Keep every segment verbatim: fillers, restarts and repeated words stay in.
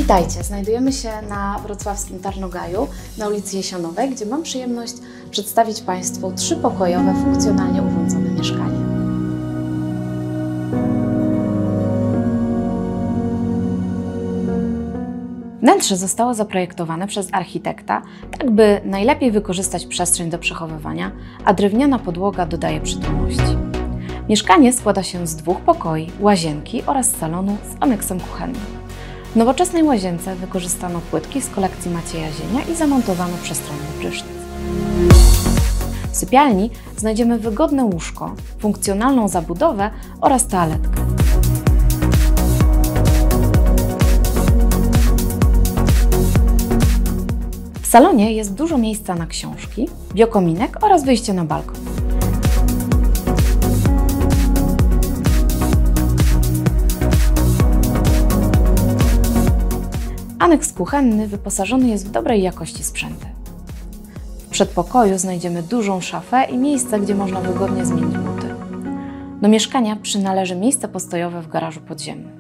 Witajcie, znajdujemy się na wrocławskim Tarnogaju, na ulicy Jesionowej, gdzie mam przyjemność przedstawić Państwu trzypokojowe, funkcjonalnie urządzone mieszkanie. Wnętrze zostało zaprojektowane przez architekta, tak by najlepiej wykorzystać przestrzeń do przechowywania, a drewniana podłoga dodaje przytulności. Mieszkanie składa się z dwóch pokoi, łazienki oraz salonu z aneksem kuchennym. W nowoczesnej łazience wykorzystano płytki z kolekcji Macieja Zienia i zamontowano przestronny prysznic. W sypialni znajdziemy wygodne łóżko, funkcjonalną zabudowę oraz toaletkę. W salonie jest dużo miejsca na książki, biokominek oraz wyjście na balkon. Aneks kuchenny wyposażony jest w dobrej jakości sprzęty. W przedpokoju znajdziemy dużą szafę i miejsce, gdzie można wygodnie zmienić buty. Do mieszkania przynależy miejsce postojowe w garażu podziemnym.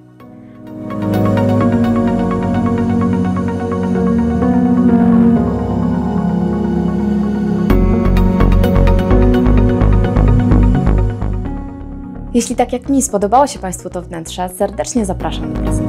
Jeśli tak jak mi spodobało się Państwu to wnętrze, serdecznie zapraszam do prezentacji.